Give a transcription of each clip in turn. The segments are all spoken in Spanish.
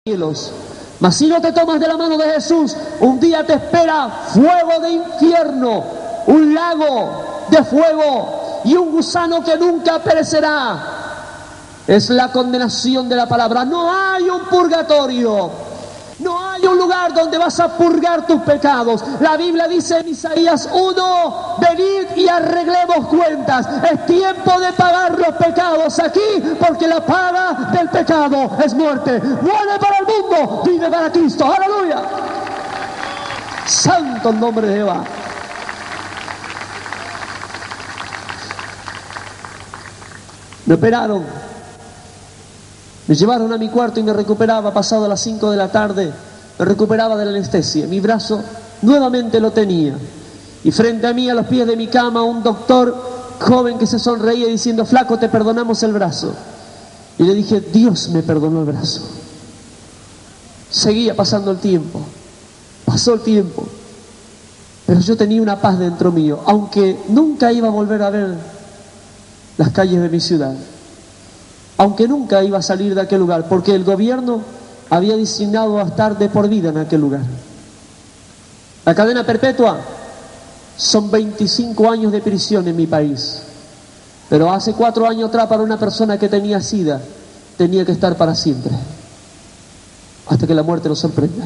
cielos. Mas si no te tomas de la mano de Jesús, un día te espera fuego de infierno, un lago de fuego y un gusano que nunca perecerá. Es la condenación de la palabra. No hay un purgatorio. No hay un lugar donde vas a purgar tus pecados. La Biblia dice en Isaías 1, venid y arreglemos cuentas. Es tiempo de pagar los pecados aquí, porque la paga del pecado es muerte. Muere para el mundo, vive para Cristo. ¡Aleluya! Santo el nombre de Jehová. Me operaron. Me llevaron a mi cuarto y me recuperaba pasado las 5 de la tarde. Me recuperaba de la anestesia. Mi brazo nuevamente lo tenía. Y frente a mí, a los pies de mi cama, un doctor joven que se sonreía diciendo: flaco, te perdonamos el brazo. Y le dije: Dios me perdonó el brazo. Seguía pasando el tiempo. Pasó el tiempo. Pero yo tenía una paz dentro mío, aunque nunca iba a volver a ver las calles de mi ciudad. Aunque nunca iba a salir de aquel lugar, porque el gobierno había designado a estar de por vida en aquel lugar. La cadena perpetua son 25 años de prisión en mi país. Pero hace 4 años atrás, para una persona que tenía SIDA, tenía que estar para siempre, hasta que la muerte lo sorprenda.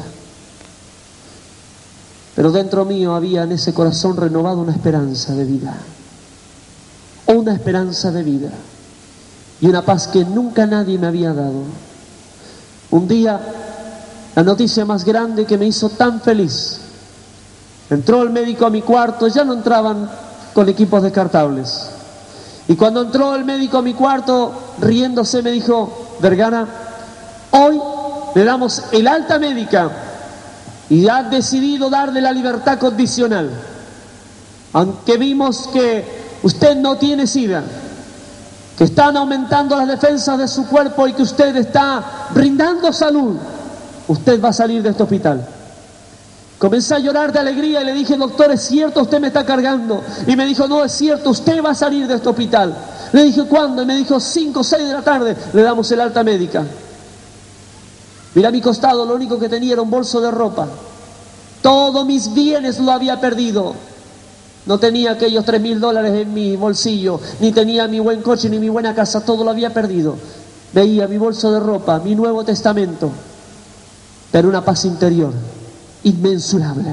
Pero dentro mío había en ese corazón renovado una esperanza de vida. Una esperanza de vida. Y una paz que nunca nadie me había dado. Un día, la noticia más grande que me hizo tan feliz: entró el médico a mi cuarto. Ya no entraban con equipos descartables. Y cuando entró el médico a mi cuarto, riéndose, me dijo: Vergara, hoy le damos el alta médica y ha decidido darle la libertad condicional. Aunque vimos que usted no tiene SIDA, que están aumentando las defensas de su cuerpo y que usted está brindando salud, usted va a salir de este hospital. Comencé a llorar de alegría y le dije: doctor, ¿es cierto? Usted me está cargando. Y me dijo: no, es cierto, usted va a salir de este hospital. Le dije: ¿cuándo? Y me dijo: 5 o 6 de la tarde le damos el alta médica. Mira, a mi costado lo único que tenía era un bolso de ropa. Todos mis bienes lo había perdido. No tenía aquellos $3,000 en mi bolsillo, ni tenía mi buen coche, ni mi buena casa, todo lo había perdido. Veía mi bolso de ropa, mi Nuevo Testamento, pero una paz interior inmensurable.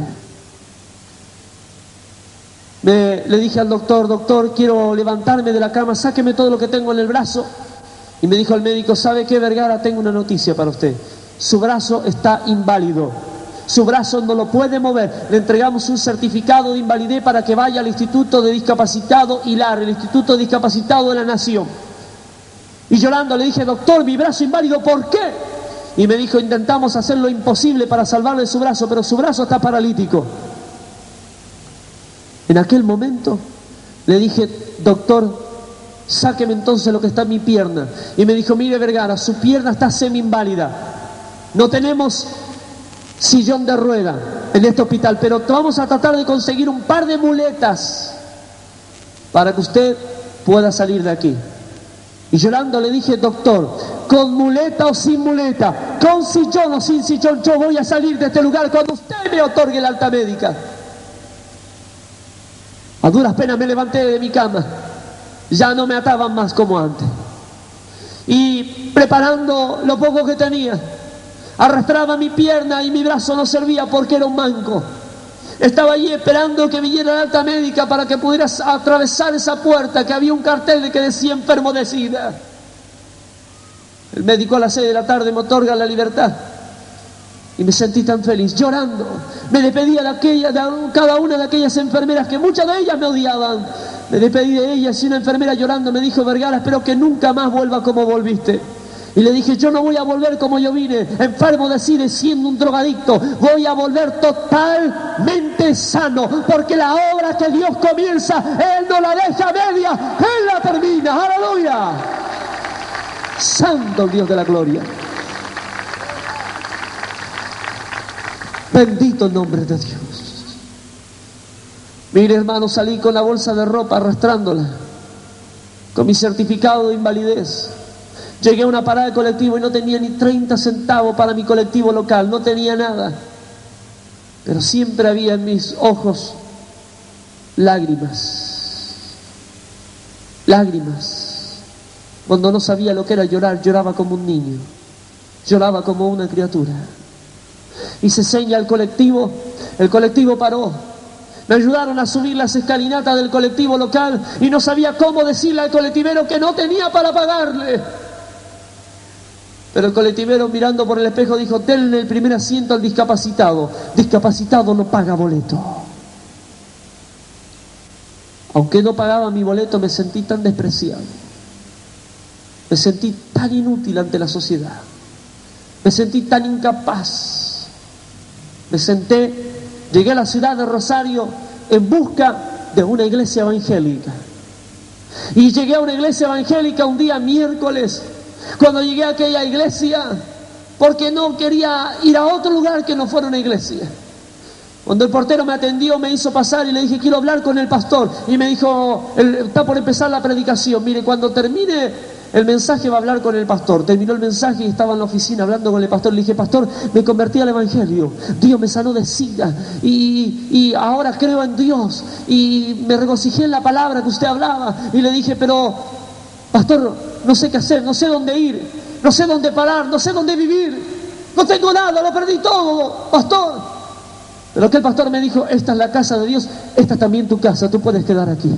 Le dije al doctor: doctor, quiero levantarme de la cama, sáqueme todo lo que tengo en el brazo. Y me dijo el médico: ¿sabe qué, Vergara? Tengo una noticia para usted. Su brazo está inválido. Su brazo no lo puede mover. Le entregamos un certificado de invalidez para que vaya al Instituto de Discapacitado Hilar, el Instituto de Discapacitado de la Nación. Y llorando le dije: doctor, mi brazo inválido, ¿por qué? Y me dijo: intentamos hacer lo imposible para salvarle su brazo, pero su brazo está paralítico. En aquel momento le dije: doctor, sáqueme entonces lo que está en mi pierna. Y me dijo: mire, Vergara, su pierna está semi-inválida. No tenemos sillón de rueda en este hospital, pero vamos a tratar de conseguir un par de muletas para que usted pueda salir de aquí. Y llorando le dije: doctor, con muleta o sin muleta, con sillón o sin sillón, yo voy a salir de este lugar cuando usted me otorgue la alta médica. A duras penas me levanté de mi cama. Ya no me ataban más como antes. Y preparando lo poco que tenía, arrastraba mi pierna y mi brazo no servía porque era un manco. Estaba allí esperando que viniera la alta médica para que pudiera atravesar esa puerta, que había un cartel de que decía enfermo de SIDA. El médico a las 6 de la tarde me otorga la libertad. Y me sentí tan feliz, llorando. Me despedía de cada una de aquellas enfermeras, que muchas de ellas me odiaban. Me despedí de ellas y una enfermera llorando me dijo: Vergara, espero que nunca más vuelva como volviste. Y le dije: yo no voy a volver como yo vine, enfermo de SIDA, siendo un drogadicto. Voy a volver totalmente sano, porque la obra que Dios comienza, Él no la deja media, Él la termina. ¡Aleluya! Santo el Dios de la gloria. Bendito el nombre de Dios. Mire, hermano, salí con la bolsa de ropa arrastrándola, con mi certificado de invalidez. Llegué a una parada de colectivo y no tenía ni 30 centavos para mi colectivo local, no tenía nada. Pero siempre había en mis ojos lágrimas. Lágrimas. Cuando no sabía lo que era llorar, lloraba como un niño. Lloraba como una criatura. Hice seña al colectivo, el colectivo paró. Me ayudaron a subir las escalinatas del colectivo local y no sabía cómo decirle al colectivero que no tenía para pagarle. Pero el colectivero, mirando por el espejo, dijo: denle el primer asiento al discapacitado. Discapacitado no paga boleto. Aunque no pagaba mi boleto, me sentí tan despreciado. Me sentí tan inútil ante la sociedad. Me sentí tan incapaz. Llegué a la ciudad de Rosario en busca de una iglesia evangélica. Y llegué a una iglesia evangélica un día miércoles. Cuando llegué a aquella iglesia, porque no quería ir a otro lugar que no fuera una iglesia. Cuando el portero me atendió, me hizo pasar y le dije: quiero hablar con el pastor. Y me dijo: está por empezar la predicación. Mire, cuando termine el mensaje va a hablar con el pastor. Terminó el mensaje y estaba en la oficina hablando con el pastor. Le dije: pastor, me convertí al evangelio. Dios me sanó de sida. Y ahora creo en Dios. Y me regocijé en la palabra que usted hablaba. Y le dije: pero, pastor, no sé qué hacer, no sé dónde ir, no sé dónde parar, no sé dónde vivir. No tengo nada, lo perdí todo, pastor. Pero aquel pastor me dijo: esta es la casa de Dios, esta es también tu casa, tú puedes quedar aquí.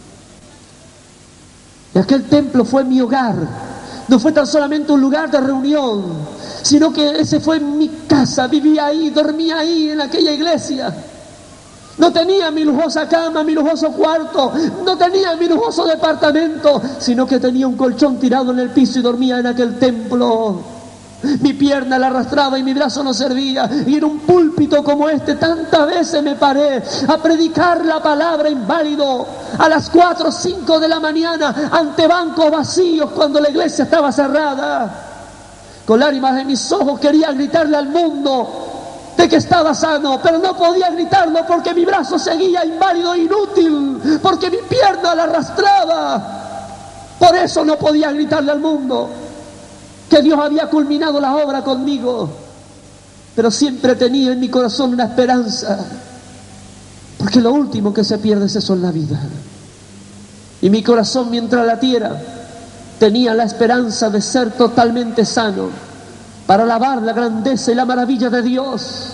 Y aquel templo fue mi hogar. No fue tan solamente un lugar de reunión, sino que ese fue mi casa. Vivía ahí, dormía ahí en aquella iglesia. No tenía mi lujosa cama, mi lujoso cuarto, no tenía mi lujoso departamento, sino que tenía un colchón tirado en el piso y dormía en aquel templo. Mi pierna la arrastraba y mi brazo no servía. Y en un púlpito como este tantas veces me paré a predicar la palabra inválido a las 4 o 5 de la mañana ante bancos vacíos cuando la iglesia estaba cerrada. Con lágrimas en mis ojos quería gritarle al mundo de que estaba sano, pero no podía gritarlo porque mi brazo seguía inválido e inútil, porque mi pierna la arrastraba. Por eso no podía gritarle al mundo que Dios había culminado la obra conmigo. Pero siempre tenía en mi corazón una esperanza, porque lo último que se pierde es eso en la vida. Y mi corazón, mientras latiera, tenía la esperanza de ser totalmente sano para alabar la grandeza y la maravilla de Dios.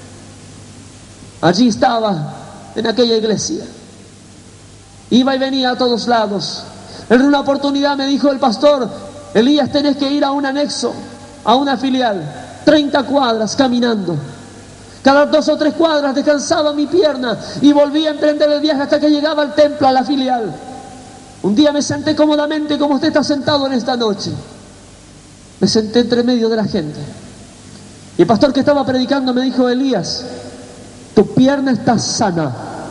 Allí estaba, en aquella iglesia. Iba y venía a todos lados. En una oportunidad me dijo el pastor: Elías, tenés que ir a un anexo, a una filial, 30 cuadras caminando. Cada 2 o 3 cuadras descansaba mi pierna y volvía a emprender el viaje hasta que llegaba al templo, a la filial. Un día me senté cómodamente como usted está sentado en esta noche. Me senté entre medio de la gente. Y el pastor que estaba predicando me dijo: Elías, tu pierna está sana.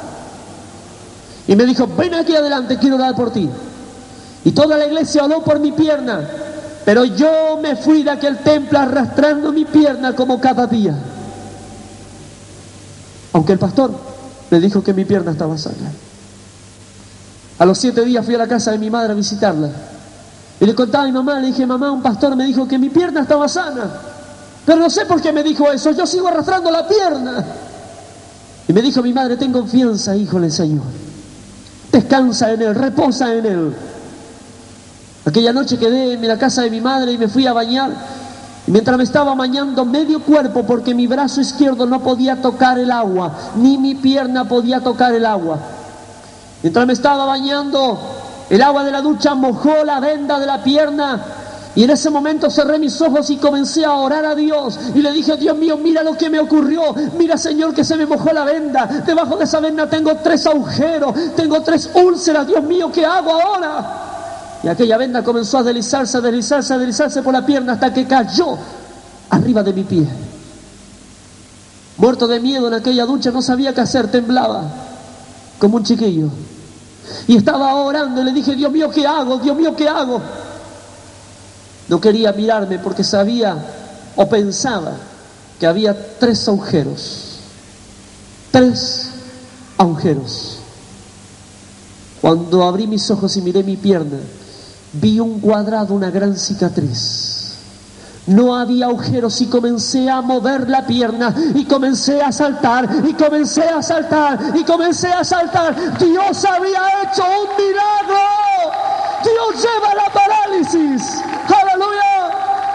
Y me dijo: ven aquí adelante, quiero orar por ti. Y toda la iglesia oró por mi pierna, pero yo me fui de aquel templo arrastrando mi pierna como cada día. Aunque el pastor me dijo que mi pierna estaba sana. A los 7 días fui a la casa de mi madre a visitarla. Y le contaba a mi mamá, le dije: mamá, un pastor me dijo que mi pierna estaba sana. Pero no sé por qué me dijo eso, yo sigo arrastrando la pierna. Y me dijo mi madre: ten confianza, hijo del Señor. Descansa en Él, reposa en Él. Aquella noche quedé en la casa de mi madre y me fui a bañar. Y mientras me estaba bañando medio cuerpo, porque mi brazo izquierdo no podía tocar el agua, ni mi pierna podía tocar el agua. Mientras me estaba bañando, el agua de la ducha mojó la venda de la pierna. Y en ese momento cerré mis ojos y comencé a orar a Dios. Y le dije: Dios mío, mira lo que me ocurrió. Mira, Señor, que se me mojó la venda. Debajo de esa venda tengo 3 agujeros, tengo 3 úlceras. Dios mío, ¿qué hago ahora? Y aquella venda comenzó a deslizarse, a deslizarse, a deslizarse por la pierna hasta que cayó arriba de mi pie. Muerto de miedo en aquella ducha, no sabía qué hacer, temblaba como un chiquillo. Y estaba orando y le dije: Dios mío, ¿qué hago? Dios mío, ¿qué hago? No quería mirarme porque sabía o pensaba que había 3 agujeros. 3 agujeros. Cuando abrí mis ojos y miré mi pierna, vi un cuadrado, una gran cicatriz. No había agujeros y comencé a mover la pierna y comencé a saltar y comencé a saltar y comencé a saltar. Dios había hecho un milagro. Dios lleva la parálisis. ¡Aleluya!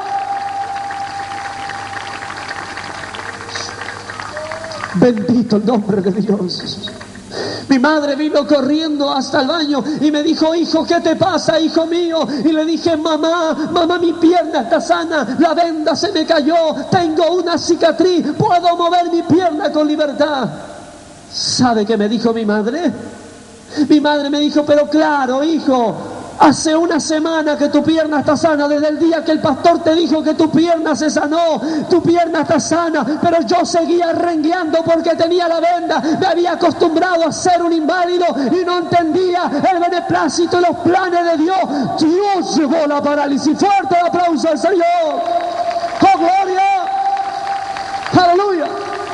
Bendito el nombre de Dios. Mi madre vino corriendo hasta el baño y me dijo: hijo, ¿qué te pasa, hijo mío? Y le dije: mamá, mi pierna está sana, la venda se me cayó, tengo una cicatriz, puedo mover mi pierna con libertad. ¿Sabe qué me dijo mi madre? Mi madre me dijo: pero claro, hijo, hace una semana que tu pierna está sana, desde el día que el pastor te dijo que tu pierna se sanó, tu pierna está sana, pero yo seguía rengueando porque tenía la venda, me había acostumbrado a ser un inválido y no entendía el beneplácito y los planes de Dios. Dios llevó la parálisis. Fuerte el aplauso al Señor. ¡Oh, gloria! ¡Aleluya!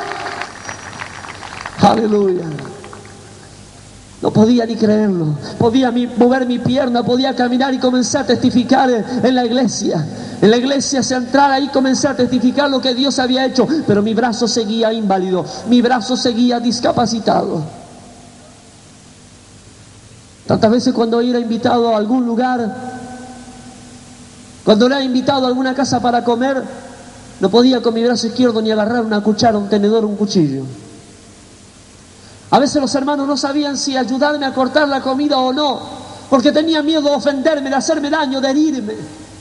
¡Aleluya! No podía ni creerlo. Podía mover mi pierna, podía caminar y comencé a testificar en la iglesia. En la iglesia central, ahí comencé a testificar lo que Dios había hecho. Pero mi brazo seguía inválido, mi brazo seguía discapacitado. Tantas veces cuando era invitado a algún lugar, cuando era invitado a alguna casa para comer, no podía con mi brazo izquierdo ni agarrar una cuchara, un tenedor, un cuchillo. A veces los hermanos no sabían si ayudarme a cortar la comida o no, porque tenía miedo de ofenderme, de hacerme daño, de herirme.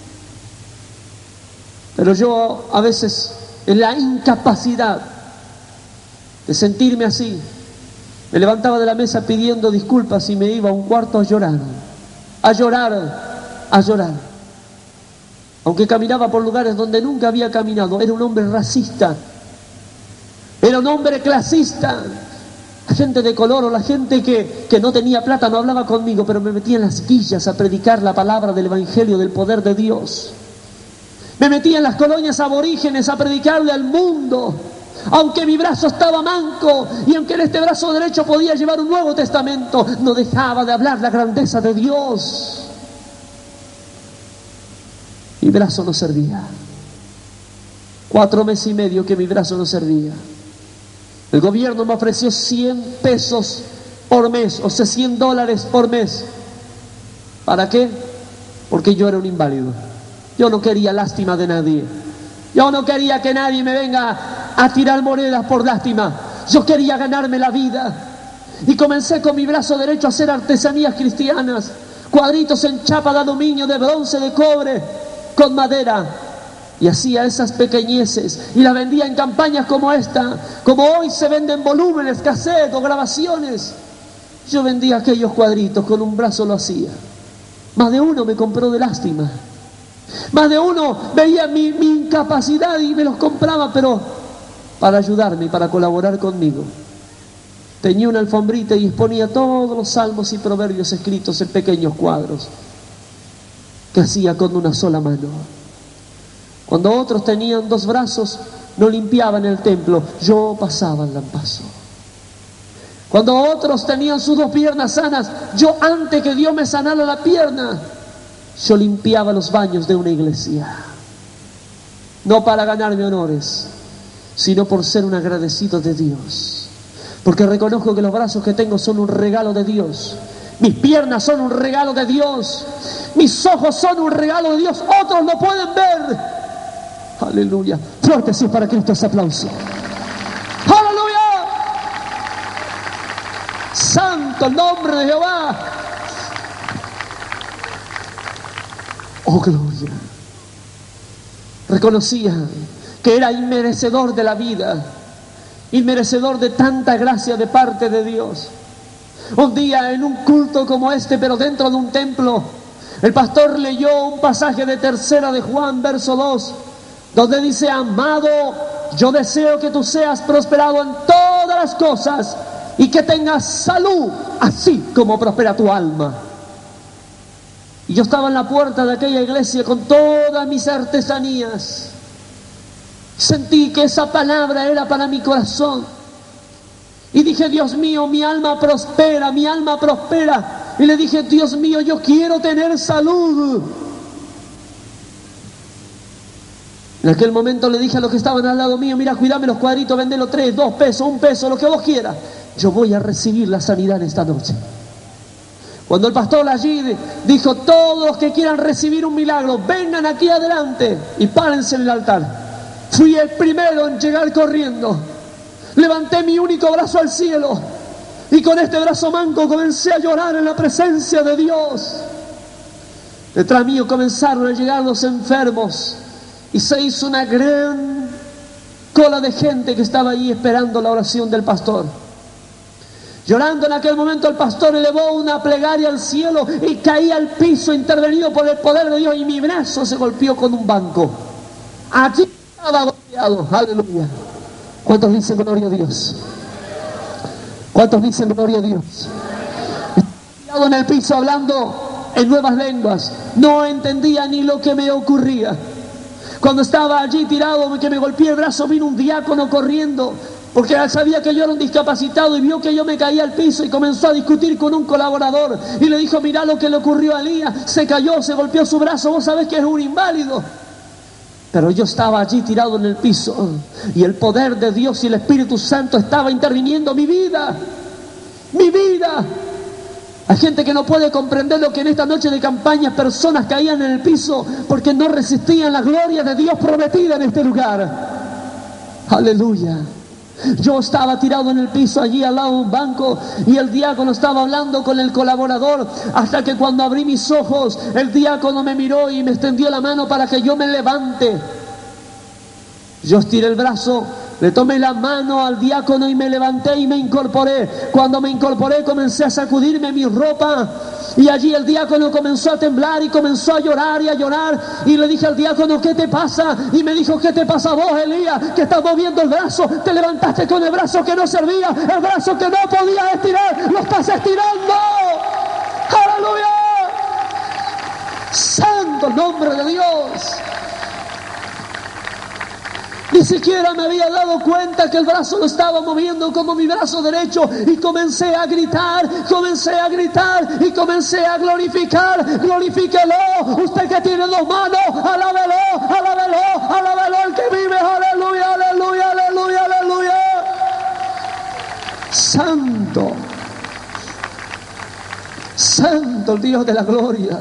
Pero yo a veces, en la incapacidad de sentirme así, me levantaba de la mesa pidiendo disculpas y me iba a un cuarto a llorar, a llorar, a llorar. Aunque caminaba por lugares donde nunca había caminado, era un hombre racista, era un hombre clasista. La gente de color o la gente que no tenía plata no hablaba conmigo, pero me metía en las villas a predicar la palabra del evangelio, del poder de Dios. Me metía en las colonias aborígenes a predicarle al mundo. Aunque mi brazo estaba manco y aunque en este brazo derecho podía llevar un Nuevo Testamento, no dejaba de hablar la grandeza de Dios. Mi brazo no servía. 4 meses y medio que mi brazo no servía. El gobierno me ofreció 100 pesos por mes, o sea, $100 por mes. ¿Para qué? Porque yo era un inválido. Yo no quería lástima de nadie. Yo no quería que nadie me venga a tirar monedas por lástima. Yo quería ganarme la vida. Y comencé con mi brazo derecho a hacer artesanías cristianas. Cuadritos en chapa de aluminio, de bronce, de cobre, con madera. Y hacía esas pequeñeces y las vendía en campañas como esta, como hoy se venden volúmenes, cassettes o grabaciones. Yo vendía aquellos cuadritos, con un brazo lo hacía. Más de uno me compró de lástima. Más de uno veía mi incapacidad y me los compraba, pero para ayudarme y para colaborar conmigo. Tenía una alfombrita y exponía todos los salmos y proverbios escritos en pequeños cuadros que hacía con una sola mano. Cuando otros tenían 2 brazos, no limpiaban el templo, yo pasaba el lampazo. Cuando otros tenían sus 2 piernas sanas, yo antes que Dios me sanara la pierna, yo limpiaba los baños de una iglesia. No para ganarme honores, sino por ser un agradecido de Dios. Porque reconozco que los brazos que tengo son un regalo de Dios. Mis piernas son un regalo de Dios. Mis ojos son un regalo de Dios. Otros no pueden ver. Aleluya. Fuerte sí para Cristo ese aplauso. Aleluya. Santo el nombre de Jehová. Oh, gloria. Reconocía que era inmerecedor de la vida, inmerecedor de tanta gracia de parte de Dios. Un día en un culto como este, pero dentro de un templo, el pastor leyó un pasaje de 3 de Juan, verso 2, donde dice: amado, yo deseo que tú seas prosperado en todas las cosas y que tengas salud, así como prospera tu alma. Y yo estaba en la puerta de aquella iglesia con todas mis artesanías. Sentí que esa palabra era para mi corazón. Y dije: Dios mío, mi alma prospera, mi alma prospera. Y le dije, Dios mío, yo quiero tener salud. En aquel momento le dije a los que estaban al lado mío, mira, cuidame los cuadritos, vendelo 3, 2 pesos, 1 peso, lo que vos quieras. Yo voy a recibir la sanidad en esta noche. Cuando el pastor allí dijo, todos los que quieran recibir un milagro, vengan aquí adelante y párense en el altar. Fui el primero en llegar corriendo. Levanté mi único brazo al cielo y con este brazo manco comencé a llorar en la presencia de Dios. Detrás mío comenzaron a llegar los enfermos y se hizo una gran cola de gente que estaba allí esperando la oración del pastor. Llorando en aquel momento, el pastor elevó una plegaria al cielo y caí al piso, intervenido por el poder de Dios, y mi brazo se golpeó con un banco. Allí estaba golpeado. Aleluya. ¿Cuántos dicen gloria a Dios? ¿Cuántos dicen gloria a Dios? Estaba tirado en el piso hablando en nuevas lenguas. No entendía ni lo que me ocurría. Cuando estaba allí tirado, que me golpeé el brazo, vino un diácono corriendo, porque él sabía que yo era un discapacitado y vio que yo me caía al piso y comenzó a discutir con un colaborador y le dijo, mirá lo que le ocurrió a Elías, se cayó, se golpeó su brazo, vos sabés que es un inválido. Pero yo estaba allí tirado en el piso y el poder de Dios y el Espíritu Santo estaba interviniendo mi vida, mi vida. Hay gente que no puede comprender lo que en esta noche de campaña personas caían en el piso porque no resistían la gloria de Dios prometida en este lugar. Aleluya. Yo estaba tirado en el piso allí al lado de un banco y el diácono estaba hablando con el colaborador, hasta que cuando abrí mis ojos el diácono me miró y me extendió la mano para que yo me levante. Yo estiré el brazo, le tomé la mano al diácono y me levanté y me incorporé. Cuando me incorporé comencé a sacudirme mi ropa y allí el diácono comenzó a temblar y comenzó a llorar y le dije al diácono, ¿qué te pasa? Y me dijo, ¿qué te pasa a vos, Elías? Que estás moviendo el brazo, te levantaste con el brazo que no servía, el brazo que no podías estirar, lo estás estirando. ¡Aleluya! ¡Santo nombre de Dios! Ni siquiera me había dado cuenta que el brazo lo estaba moviendo como mi brazo derecho y comencé a gritar y comencé a glorificar. Glorifíquelo, usted que tiene 2 manos, alábelo, alábelo, alábelo el que vive, aleluya, aleluya, aleluya, aleluya. Santo, santo el Dios de la gloria.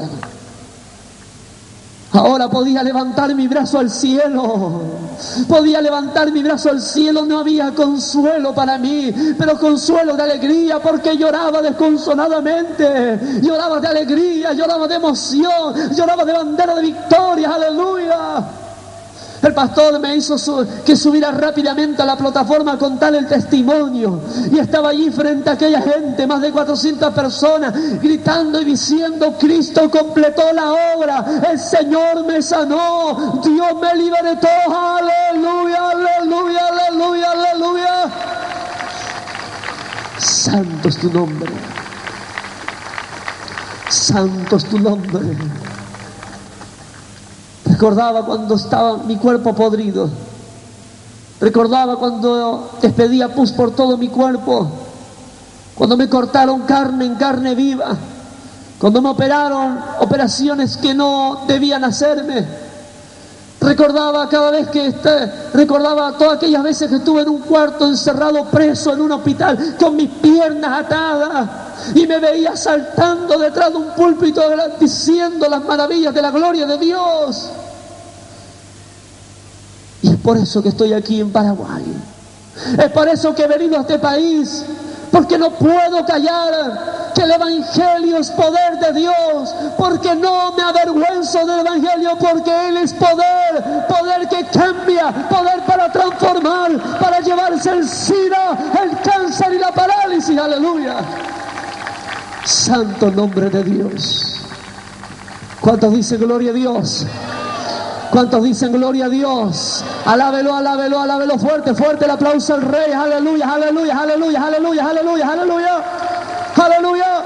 Ahora podía levantar mi brazo al cielo. Podía levantar mi brazo al cielo. No había consuelo para mí, pero consuelo de alegría, porque lloraba desconsoladamente. Lloraba de alegría, lloraba de emoción, lloraba de bandera de victoria. Aleluya. El pastor me hizo que subiera rápidamente a la plataforma a contar el testimonio. Y estaba allí frente a aquella gente, más de 400 personas, gritando y diciendo, Cristo completó la obra, el Señor me sanó, Dios me libertó, aleluya, aleluya, aleluya, aleluya. Santo es tu nombre. Santo es tu nombre. Recordaba cuando estaba mi cuerpo podrido. Recordaba cuando despedía pus por todo mi cuerpo. Cuando me cortaron carne en carne viva. Cuando me operaron operaciones que no debían hacerme. Recordaba cada vez recordaba todas aquellas veces que estuve en un cuarto encerrado, preso en un hospital, con mis piernas atadas. Y me veía saltando detrás de un púlpito diciendo las maravillas de la gloria de Dios. Y es por eso que estoy aquí en Paraguay. Es por eso que he venido a este país. Porque no puedo callar que el Evangelio es poder de Dios. Porque no me avergüenzo del Evangelio, porque Él es poder. Poder que cambia, poder para transformar, para llevarse el SIDA, el cáncer y la parálisis. Aleluya. Santo nombre de Dios. ¿Cuántos dicen gloria a Dios? ¿Cuántos dicen gloria a Dios? Alábelo, alábelo, alábelo fuerte, fuerte el aplauso al Rey. Aleluya, aleluya, aleluya, aleluya, aleluya, aleluya, aleluya.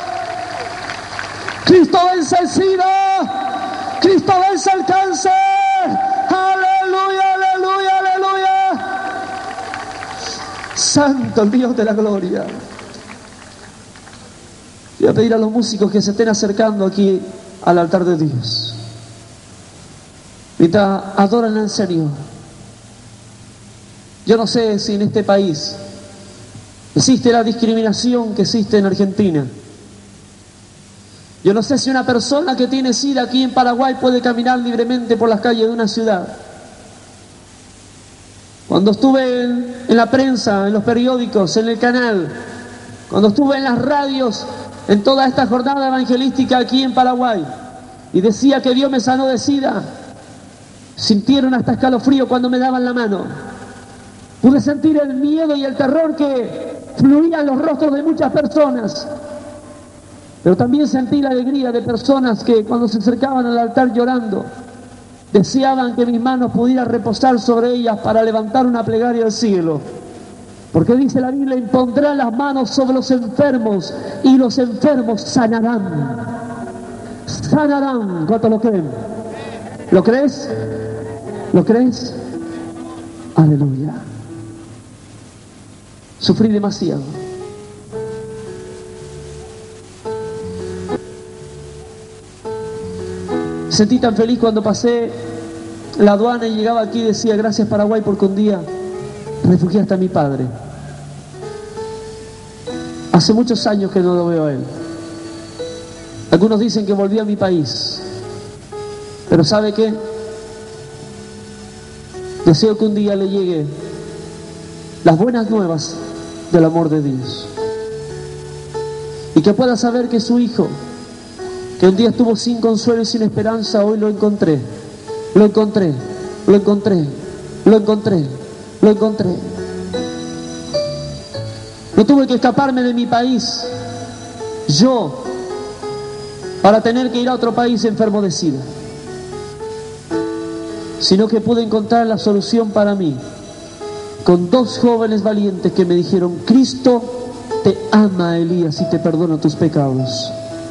Cristo vence el SIDA. Cristo vence el cáncer. Aleluya, aleluya, aleluya. Santo el Dios de la gloria. Voy a pedir a los músicos que se estén acercando aquí al altar de Dios. Mientras adoran al Señor. Yo no sé si en este país existe la discriminación que existe en Argentina. Yo no sé si una persona que tiene SIDA aquí en Paraguay puede caminar libremente por las calles de una ciudad. Cuando estuve en la prensa, en los periódicos, en el canal, cuando estuve en las radios, en toda esta jornada evangelística aquí en Paraguay, y decía que Dios me sanó de SIDA, sintieron hasta escalofrío cuando me daban la mano. Pude sentir el miedo y el terror que fluía en los rostros de muchas personas. Pero también sentí la alegría de personas que cuando se acercaban al altar llorando, deseaban que mis manos pudieran reposar sobre ellas para levantar una plegaria al cielo. Porque dice la Biblia, impondrán las manos sobre los enfermos y los enfermos sanarán. Sanarán. ¿Cuántos lo creen? ¿Lo crees? ¿Lo crees? Aleluya. Sufrí demasiado. Sentí tan feliz cuando pasé la aduana y llegaba aquí y decía, gracias Paraguay porque un día refugiaste a mi padre. Hace muchos años que no lo veo a él. Algunos dicen que volví a mi país. Pero ¿sabe qué? Deseo que un día le llegue las buenas nuevas del amor de Dios. Y que pueda saber que su hijo, que un día estuvo sin consuelo y sin esperanza, hoy lo encontré. Lo encontré, lo encontré, lo encontré, lo encontré. No tuve que escaparme de mi país, yo, para tener que ir a otro país enfermo de SIDA, sino que pude encontrar la solución para mí, con dos jóvenes valientes que me dijeron, Cristo te ama, Elías, y te perdona tus pecados.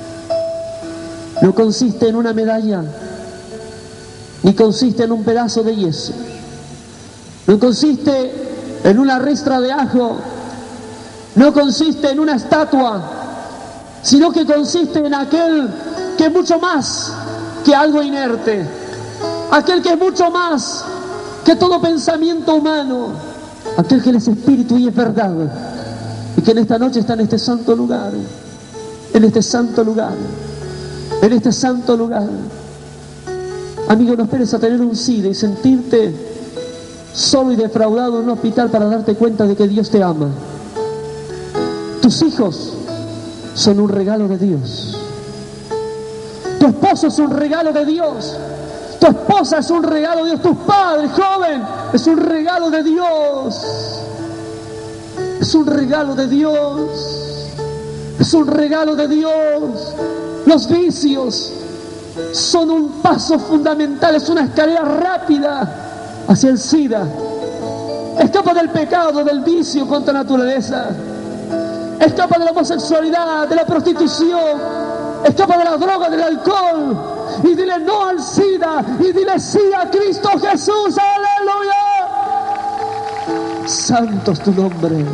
No consiste en una medalla, ni consiste en un pedazo de yeso, no consiste en una ristra de ajo, no consiste en una estatua, sino que consiste en aquel que es mucho más que algo inerte, aquel que es mucho más que todo pensamiento humano, aquel que es espíritu y es verdad, y que en esta noche está en este santo lugar, en este santo lugar. En este santo lugar. Amigo, no esperes a tener un SIDA y sentirte solo y defraudado en un hospital para darte cuenta de que Dios te ama. Tus hijos son un regalo de Dios. Tu esposo es un regalo de Dios. Tu esposa es un regalo de Dios. Tus padres, joven, es un regalo de Dios. Es un regalo de Dios. Es un regalo de Dios. Los vicios son un paso fundamental, es una escalera rápida hacia el SIDA. Escapa del pecado, del vicio contra naturaleza. Escapa de la homosexualidad, de la prostitución. Escapa de la droga, del alcohol. Y dile no al SIDA. Y dile sí a Cristo Jesús. ¡Aleluya! Santo es tu nombre.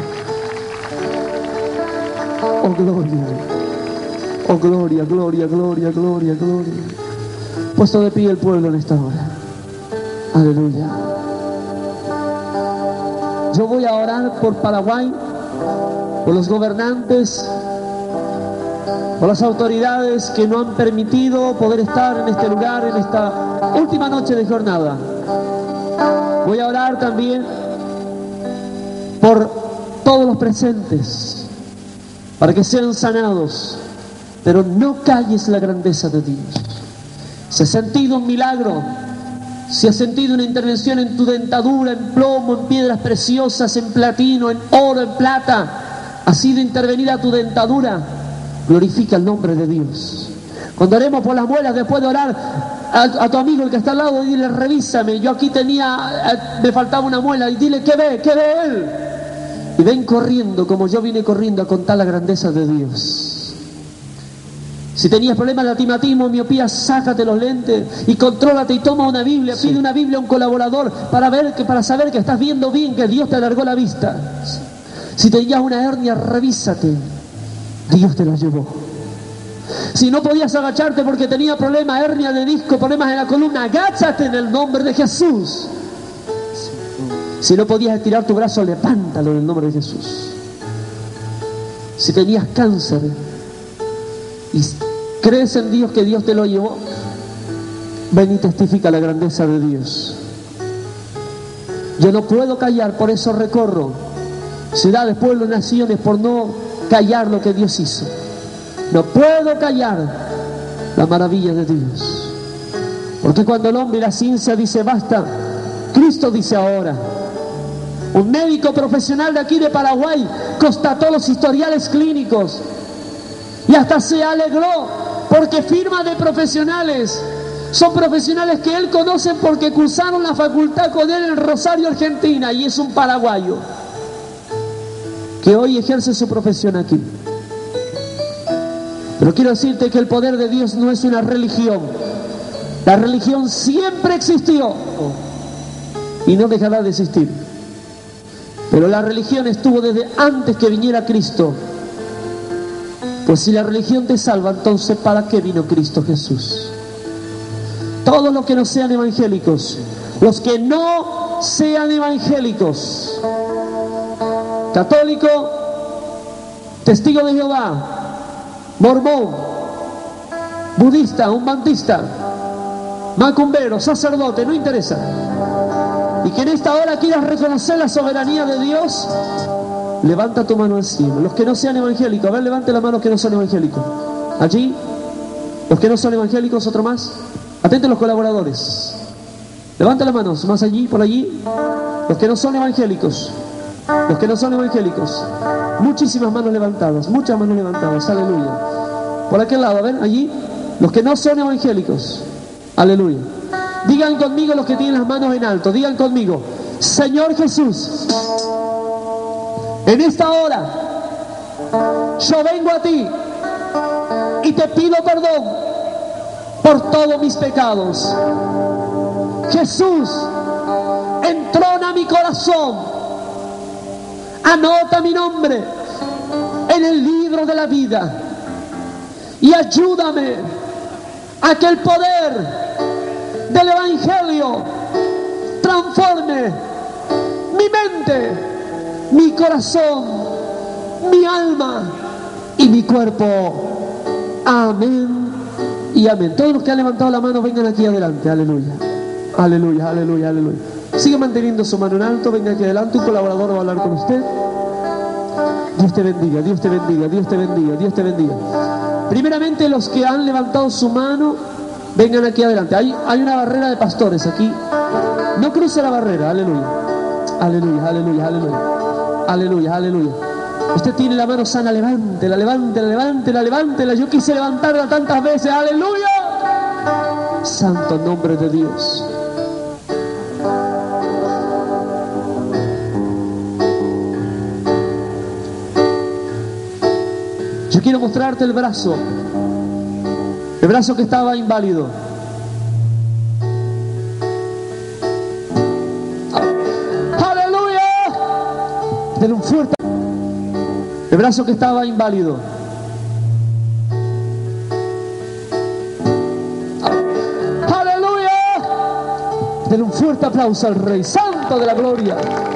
Oh, gloria. Oh, gloria, gloria, gloria, gloria, gloria. Puesto de pie el pueblo en esta hora. Aleluya. Yo voy a orar por Paraguay, por los gobernantes, por las autoridades que no han permitido poder estar en este lugar, en esta última noche de jornada. Voy a orar también por todos los presentes, para que sean sanados. Pero no calles la grandeza de Dios. Si has sentido un milagro, si has sentido una intervención en tu dentadura, en plomo, en piedras preciosas, en platino, en oro, en plata, ha sido intervenida tu dentadura, glorifica el nombre de Dios. Cuando oremos por las muelas, después de orar a tu amigo el que está al lado, y dile, revísame, yo aquí me faltaba una muela, y dile, ¿qué ve él? Y ven corriendo como yo vine corriendo a contar la grandeza de Dios. Si tenías problemas de astigmatismo, miopía, sácate los lentes y contrólate y toma una Biblia. Sí. Pide una Biblia a un colaborador para saber que estás viendo bien, que Dios te alargó la vista. Sí. Si tenías una hernia, revísate. Dios te la llevó. Si no podías agacharte porque tenía problemas, hernia de disco, problemas en la columna, agáchate en el nombre de Jesús. Si no podías estirar tu brazo, levántalo en el nombre de Jesús. Si tenías cáncer y crees en Dios que Dios te lo llevó, ven y testifica la grandeza de Dios. Yo no puedo callar, por eso recorro ciudades, pueblos, naciones, por no callar lo que Dios hizo. No puedo callar la maravilla de Dios. Porque cuando el hombre y la ciencia dice basta, Cristo dice ahora. Un médico profesional de aquí de Paraguay constató los historiales clínicos y hasta se alegró porque firma de profesionales son profesionales que él conoce porque cursaron la facultad con él en Rosario, Argentina, y es un paraguayo que hoy ejerce su profesión aquí. Pero quiero decirte que el poder de Dios no es una religión. La religión siempre existió y no dejará de existir. Pero la religión estuvo desde antes que viniera Cristo. Pues si la religión te salva, entonces ¿para qué vino Cristo Jesús? Todos los que no sean evangélicos, los que no sean evangélicos, católico, testigo de Jehová, mormón, budista, umbandista, macumbero, sacerdote, no interesa, y que en esta hora quieras reconocer la soberanía de Dios, levanta tu mano al cielo. Los que no sean evangélicos, a ver, levante la mano los que no son evangélicos. Allí, los que no son evangélicos, otro más. Atenten los colaboradores. Levanta las manos, más allí, por allí. Los que no son evangélicos. Los que no son evangélicos. Muchísimas manos levantadas, muchas manos levantadas. Aleluya. Por aquel lado, a ver, allí. Los que no son evangélicos. Aleluya. Digan conmigo los que tienen las manos en alto. Digan conmigo: Señor Jesús, en esta hora yo vengo a ti y te pido perdón por todos mis pecados. Jesús, entrona mi corazón, anota mi nombre en el libro de la vida y ayúdame a que el poder del Evangelio transforme mi mente, mi corazón, mi alma y mi cuerpo. Amén y amén. Todos los que han levantado la mano, vengan aquí adelante. Aleluya, aleluya, aleluya, aleluya. Sigue manteniendo su mano en alto. Venga aquí adelante, un colaborador va a hablar con usted. Dios te bendiga, Dios te bendiga, Dios te bendiga, Dios te bendiga. Primeramente, los que han levantado su mano, vengan aquí adelante. Hay una barrera de pastores aquí. No cruce la barrera. Aleluya, aleluya, aleluya, aleluya, aleluya, aleluya. Usted tiene la mano sana, levántela, levántela, levántela, levántela. Yo quise levantarla tantas veces. ¡Aleluya! Santo nombre de Dios. Yo quiero mostrarte el brazo que estaba inválido. ¡Aleluya! Denle un fuerte. El brazo que estaba inválido. ¡Aleluya! Denle un fuerte aplauso al Rey Santo de la Gloria.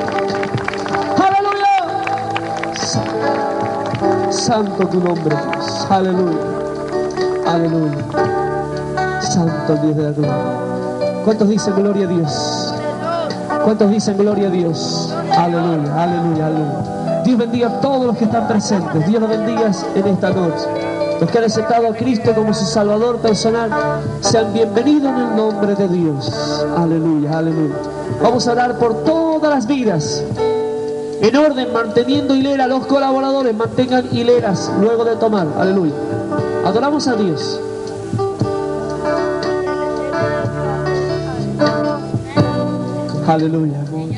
¡Aleluya! Santo tu nombre, Dios. Aleluya. Aleluya. Santo Dios de la gloria. ¿Cuántos dicen gloria a Dios? ¿Cuántos dicen gloria a Dios? Aleluya, aleluya, aleluya. Dios bendiga a todos los que están presentes. Dios los bendiga en esta noche. Los que han aceptado a Cristo como su Salvador personal, sean bienvenidos en el nombre de Dios. Aleluya, aleluya. Vamos a orar por todas las vidas. En orden, manteniendo hilera. Los colaboradores mantengan hileras luego de tomar. Aleluya. Adoramos a Dios. Aleluya.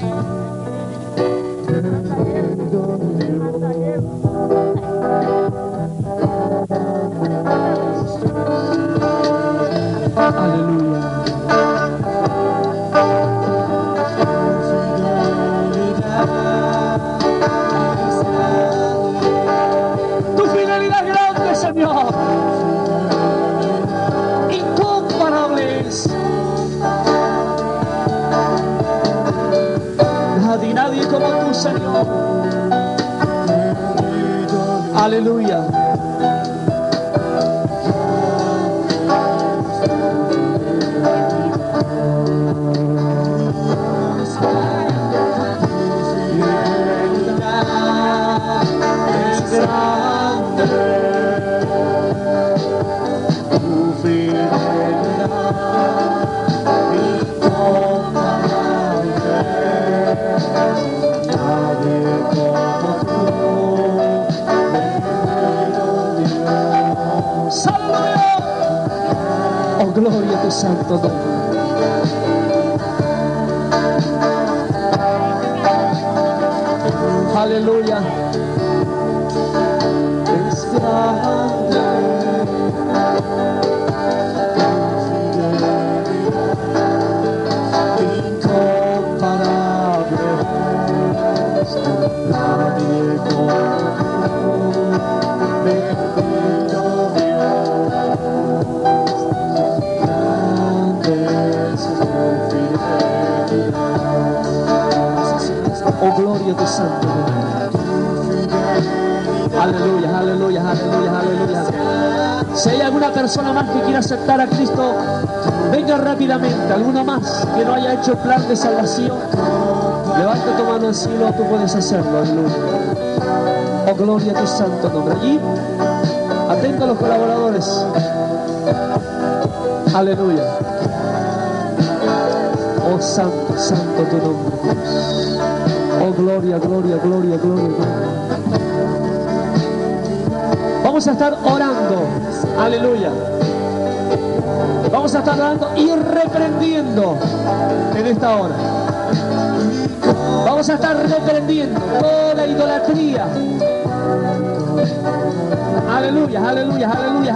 Aleluya. Tu fidelidad grande, Señor. como tú, Señor. Aleluya. Es grande tu fidelidad, incomparable. Nadie como tú, bendito Dios. ¡Aleluya! Oh, gloria a tu santo nombre. Aleluya. Es grande incomparable. Nadie como tú, bendito Dios. Grande es tu fidelidad. Oh, gloria a tu santo nombre. Aleluya, aleluya, aleluya, aleluya. Si hay alguna persona más que quiera aceptar a Cristo, venga rápidamente. ¿Alguna más que no haya hecho el plan de salvación? Levanta tu mano al cielo, tú puedes hacerlo. Aleluya. Oh, gloria a tu santo nombre. Allí, atento a los colaboradores. Aleluya. Oh, santo, santo tu nombre, Dios. Oh, gloria, gloria, gloria, gloria, gloria. Vamos a estar orando, aleluya. Vamos a estar orando y reprendiendo en esta hora. Vamos a estar reprendiendo toda la idolatría. Aleluya, aleluya, aleluya.